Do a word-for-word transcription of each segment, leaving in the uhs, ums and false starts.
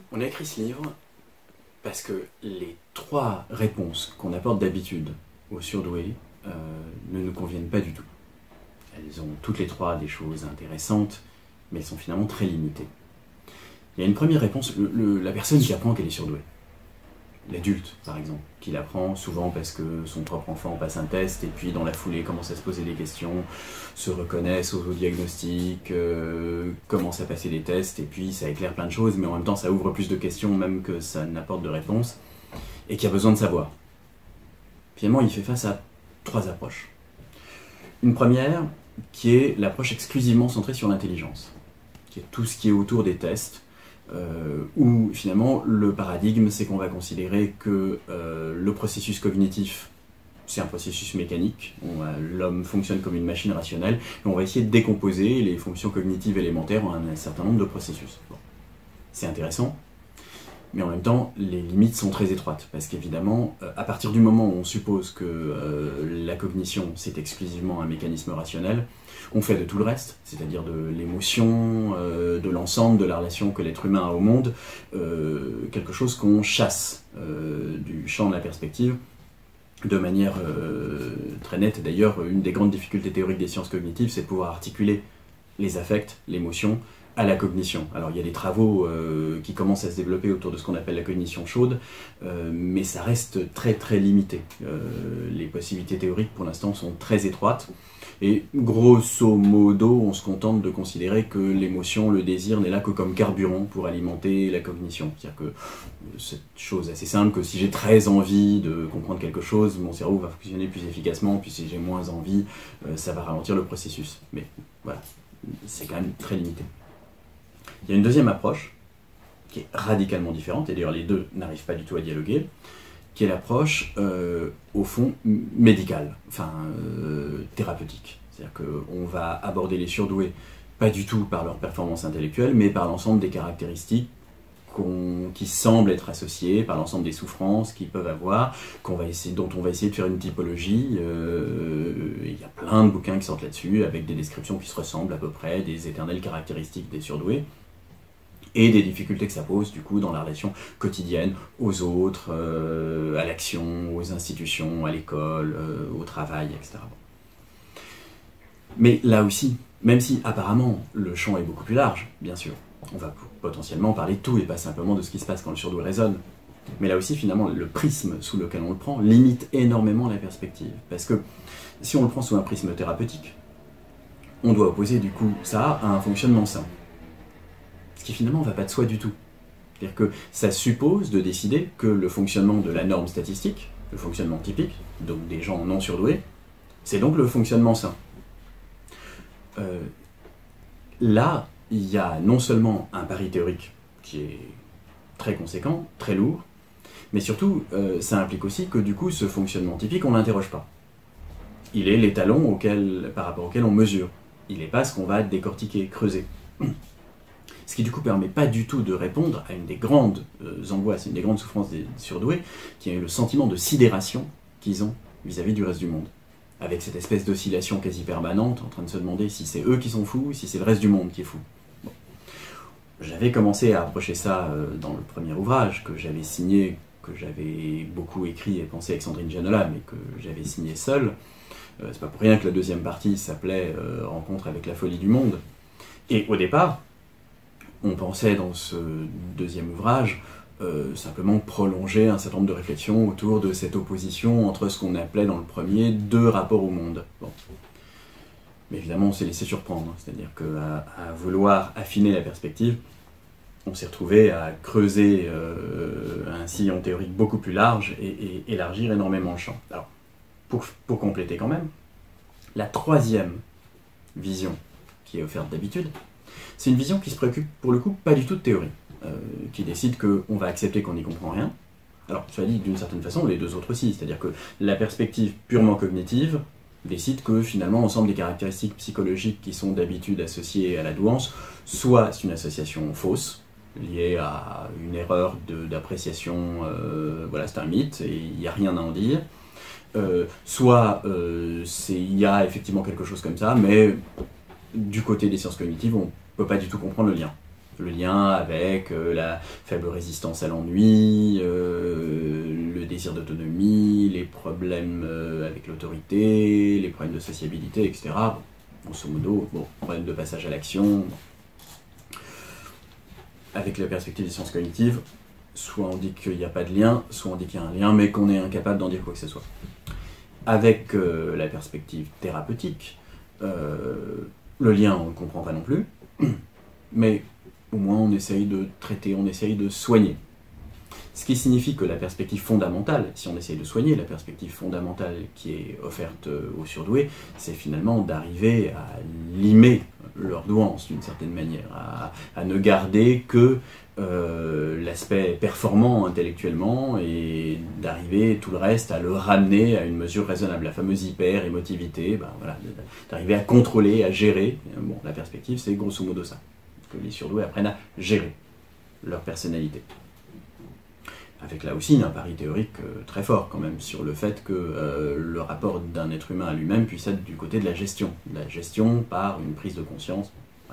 On a écrit ce livre parce que les trois réponses qu'on apporte d'habitude aux surdoués euh, ne nous conviennent pas du tout. Elles ont toutes les trois des choses intéressantes, mais elles sont finalement très limitées. Il y a une première réponse, le, le, la personne qui apprend qu'elle est surdouée. L'adulte, par exemple, qui l'apprend souvent parce que son propre enfant passe un test et puis dans la foulée commence à se poser des questions, se reconnaît, s'auto-diagnostique, euh, commence à passer des tests et puis ça éclaire plein de choses, mais en même temps ça ouvre plus de questions même que ça n'apporte de réponses et qui a besoin de savoir. Finalement, il fait face à trois approches. Une première qui est l'approche exclusivement centrée sur l'intelligence, qui est tout ce qui est autour des tests, Euh, où finalement le paradigme c'est qu'on va considérer que euh, le processus cognitif c'est un processus mécanique, l'homme fonctionne comme une machine rationnelle, et on va essayer de décomposer les fonctions cognitives élémentaires en un, un certain nombre de processus. Bon. C'est intéressant, mais en même temps les limites sont très étroites, parce qu'évidemment euh, à partir du moment où on suppose que euh, la cognition c'est exclusivement un mécanisme rationnel, on fait de tout le reste, c'est-à-dire de l'émotion, euh, de l'ensemble de la relation que l'être humain a au monde, euh, quelque chose qu'on chasse euh, du champ de la perspective de manière euh, très nette. D'ailleurs, une des grandes difficultés théoriques des sciences cognitives, c'est de pouvoir articuler les affects, l'émotion, à la cognition. Alors il y a des travaux euh, qui commencent à se développer autour de ce qu'on appelle la cognition chaude, euh, mais ça reste très très limité. Euh, les possibilités théoriques pour l'instant sont très étroites, et grosso modo on se contente de considérer que l'émotion, le désir n'est là que comme carburant pour alimenter la cognition. C'est-à-dire que cette chose assez simple que si j'ai très envie de comprendre quelque chose, mon cerveau va fonctionner plus efficacement, puis si j'ai moins envie, euh, ça va ralentir le processus. Mais voilà, c'est quand même très limité. Il y a une deuxième approche, qui est radicalement différente, et d'ailleurs les deux n'arrivent pas du tout à dialoguer, qui est l'approche, euh, au fond, médicale, enfin euh, thérapeutique. C'est-à-dire qu'on va aborder les surdoués, pas du tout par leur performance intellectuelle, mais par l'ensemble des caractéristiques qu'on, qui semblent être associées, par l'ensemble des souffrances qu'ils peuvent avoir, qu'on va essayer, dont on va essayer de faire une typologie. Euh, il y a plein de bouquins qui sortent là-dessus, avec des descriptions qui se ressemblent à peu près, des éternelles caractéristiques des surdoués, et des difficultés que ça pose du coup dans la relation quotidienne aux autres, euh, à l'action, aux institutions, à l'école, euh, au travail, et cetera. Mais là aussi, même si apparemment le champ est beaucoup plus large, bien sûr, on va potentiellement parler de tout et pas simplement de ce qui se passe quand le surdoué résonne. Mais là aussi, finalement, le prisme sous lequel on le prend limite énormément la perspective. Parce que si on le prend sous un prisme thérapeutique, on doit opposer du coup ça à un fonctionnement sain. Ce qui finalement ne va pas de soi du tout. C'est-à-dire que ça suppose de décider que le fonctionnement de la norme statistique, le fonctionnement typique, donc des gens non surdoués, c'est donc le fonctionnement sain. Euh, là, il y a non seulement un pari théorique qui est très conséquent, très lourd, mais surtout, euh, ça implique aussi que du coup, ce fonctionnement typique, on ne l'interroge pas. Il est l'étalon auquel, par rapport auquel on mesure. Il n'est pas ce qu'on va décortiquer, creuser. Ce qui du coup permet pas du tout de répondre à une des grandes euh, angoisses, une des grandes souffrances des surdoués, qui est le sentiment de sidération qu'ils ont vis-à-vis du reste du monde. Avec cette espèce d'oscillation quasi permanente, en train de se demander si c'est eux qui sont fous, si c'est le reste du monde qui est fou. Bon. J'avais commencé à approcher ça euh, dans le premier ouvrage que j'avais signé, que j'avais beaucoup écrit et pensé avec Sandrine Gianola, mais que j'avais signé seul. Euh, c'est pas pour rien que la deuxième partie s'appelait euh, « Rencontre avec la folie du monde ». Et au départ, on pensait dans ce deuxième ouvrage euh, simplement prolonger un certain nombre de réflexions autour de cette opposition entre ce qu'on appelait dans le premier deux rapports au monde. Bon. Mais évidemment, on s'est laissé surprendre, c'est-à-dire qu'à à vouloir affiner la perspective, on s'est retrouvé à creuser euh, un sillon théorique beaucoup plus large et, et élargir énormément le champ. Alors, pour, pour compléter quand même, la troisième vision qui est offerte d'habitude, c'est une vision qui se préoccupe pour le coup pas du tout de théorie, euh, qui décide qu'on va accepter qu'on n'y comprend rien. Alors, cela dit, d'une certaine façon, les deux autres aussi, c'est-à-dire que la perspective purement cognitive décide que finalement l'ensemble des caractéristiques psychologiques qui sont d'habitude associées à la douance, soit c'est une association fausse, liée à une erreur d'appréciation, euh, voilà, c'est un mythe et il n'y a rien à en dire, euh, soit euh, il y a effectivement quelque chose comme ça, mais du côté des sciences cognitives, on ne peut pas du tout comprendre le lien. Le lien avec euh, la faible résistance à l'ennui, euh, le désir d'autonomie, les problèmes euh, avec l'autorité, les problèmes de sociabilité, et cetera. Bon, grosso modo, bon, problème de passage à l'action. Avec la perspective des sciences cognitives, soit on dit qu'il n'y a pas de lien, soit on dit qu'il y a un lien, mais qu'on est incapable d'en dire quoi que ce soit. Avec euh, la perspective thérapeutique, euh, le lien, on ne le comprend pas non plus, mais au moins on essaye de traiter, on essaye de soigner. Ce qui signifie que la perspective fondamentale, si on essaye de soigner, la perspective fondamentale qui est offerte aux surdoués, c'est finalement d'arriver à limer leur douance d'une certaine manière, à, à ne garder que euh, l'aspect performant intellectuellement et d'arriver tout le reste à le ramener à une mesure raisonnable. La fameuse hyper-émotivité, ben voilà, d'arriver à contrôler, à gérer. Bon, la perspective, c'est grosso modo ça, que les surdoués apprennent à gérer leur personnalité. Avec là aussi un pari théorique euh, très fort quand même sur le fait que euh, le rapport d'un être humain à lui-même puisse être du côté de la gestion, de la gestion par une prise de conscience. Ouais.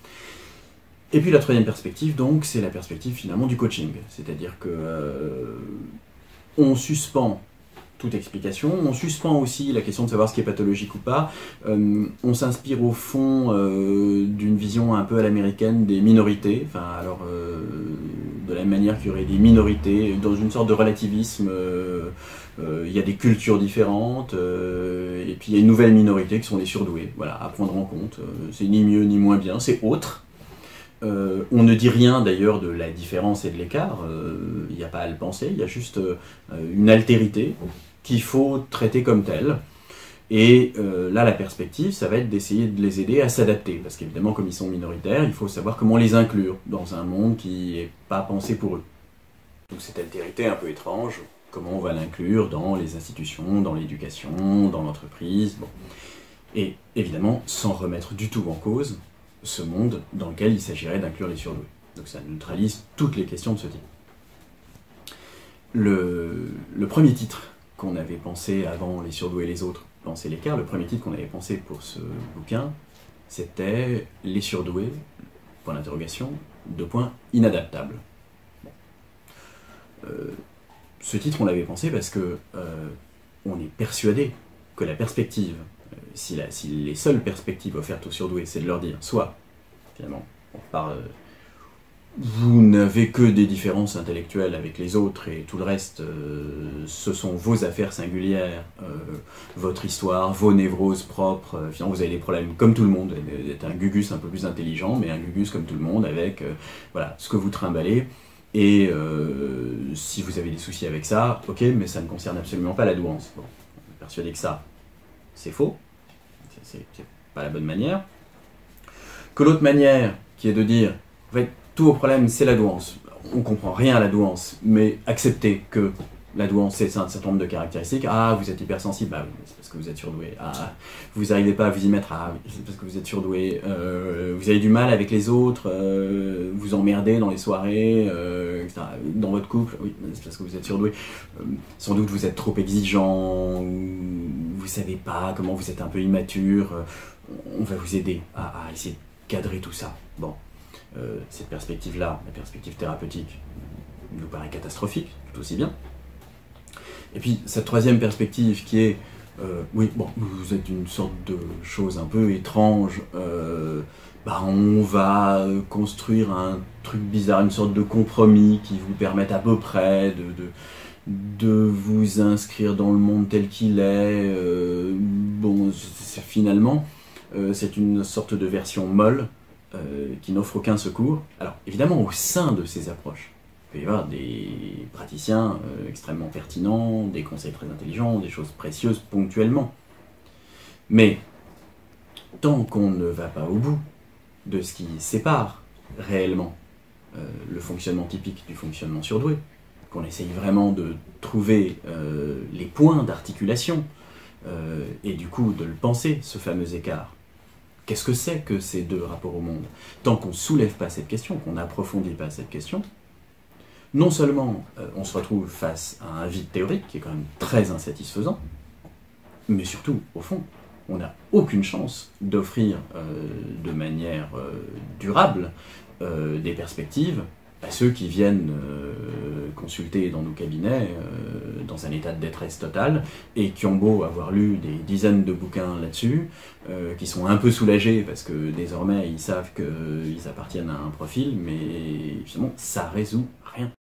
Et puis la troisième perspective, donc, c'est la perspective finalement du coaching, c'est-à-dire que euh, on suspend toute explication, on suspend aussi la question de savoir ce qui est pathologique ou pas, euh, on s'inspire au fond euh, d'une vision un peu à l'américaine des minorités, enfin alors euh, de la même manière qu'il y aurait des minorités, dans une sorte de relativisme, euh, euh, il y a des cultures différentes, euh, et puis il y a une nouvelle minorité qui sont les surdoués, voilà, à prendre en compte, euh, c'est ni mieux ni moins bien, c'est autre. Euh, on ne dit rien d'ailleurs de la différence et de l'écart, il n'y a pas à le penser, il y a juste euh, une altérité qu'il faut traiter comme telle. Et euh, là, la perspective, ça va être d'essayer de les aider à s'adapter, parce qu'évidemment, comme ils sont minoritaires, il faut savoir comment les inclure dans un monde qui n'est pas pensé pour eux. Donc cette altérité un peu étrange, comment on va l'inclure dans les institutions, dans l'éducation, dans l'entreprise, bon. Et évidemment, sans remettre du tout en cause ce monde dans lequel il s'agirait d'inclure les surdoués. Donc ça neutralise toutes les questions de ce type. Le, le premier titre qu'on avait pensé avant Les surdoués et les autres, penser l'écart, le premier titre qu'on avait pensé pour ce bouquin, c'était Les surdoués, point d'interrogation, deux points, inadaptables. Bon. Euh, ce titre, on l'avait pensé parce que euh, on est persuadé que la perspective, euh, si, la, si les seules perspectives offertes aux surdoués, c'est de leur dire, soit, finalement, on parle... Euh, vous n'avez que des différences intellectuelles avec les autres et tout le reste, euh, ce sont vos affaires singulières, euh, votre histoire, vos névroses propres. Euh, finalement, vous avez des problèmes comme tout le monde. Vous êtes un gugus un peu plus intelligent, mais un gugus comme tout le monde avec euh, voilà, ce que vous trimballez. Et euh, si vous avez des soucis avec ça, ok, mais ça ne concerne absolument pas la douance. Bon, on est persuadé que ça, c'est faux. C'est pas la bonne manière. Que l'autre manière, qui est de dire, en fait, tout au problème, c'est la douance. On ne comprend rien à la douance, mais accepter que la douance, c'est un certain nombre de caractéristiques. Ah, vous êtes hypersensible, ah oui, c'est parce que vous êtes surdoué. Ah, vous n'arrivez pas à vous y mettre, ah oui, c'est parce que vous êtes surdoué. Euh, vous avez du mal avec les autres, euh, vous emmerdez dans les soirées, euh, et cetera. Dans votre couple, oui, c'est parce que vous êtes surdoué. Euh, sans doute vous êtes trop exigeant, ou vous ne savez pas comment vous êtes un peu immature. On va vous aider à, à essayer de cadrer tout ça. Bon. Euh, cette perspective-là, la perspective thérapeutique, nous paraît catastrophique, tout aussi bien. Et puis, cette troisième perspective qui est, euh, oui, bon, vous êtes une sorte de chose un peu étrange, euh, bah, on va construire un truc bizarre, une sorte de compromis qui vous permette à peu près de, de, de vous inscrire dans le monde tel qu'il est. Euh, bon, c'est, finalement, euh, c'est une sorte de version molle, Euh, qui n'offre aucun secours. Alors, évidemment, au sein de ces approches, il peut y avoir des praticiens euh, extrêmement pertinents, des conseils très intelligents, des choses précieuses ponctuellement. Mais, tant qu'on ne va pas au bout de ce qui sépare réellement euh, le fonctionnement typique du fonctionnement surdoué, qu'on essaye vraiment de trouver euh, les points d'articulation, euh, et du coup de le penser, ce fameux écart, qu'est-ce que c'est que ces deux rapports au monde? Tant qu'on ne soulève pas cette question, qu'on n'approfondit pas cette question, non seulement euh, on se retrouve face à un vide théorique qui est quand même très insatisfaisant, mais surtout, au fond, on n'a aucune chance d'offrir euh, de manière euh, durable euh, des perspectives à ceux qui viennent euh, consulter dans nos cabinets euh, dans un état de détresse totale et qui ont beau avoir lu des dizaines de bouquins là-dessus, euh, qui sont un peu soulagés parce que désormais ils savent qu'ils appartiennent à un profil, mais finalement ça résout rien.